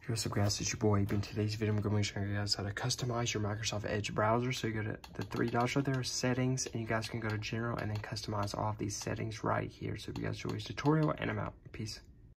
What's up guys, it's your boy. In today's video, I'm going to show you guys how to customize your Microsoft Edge browser. So you go to the three dots right there, settings, and you guys can go to general and then customize all of these settings right here. So if you guys enjoy this tutorial, and I'm out. Peace.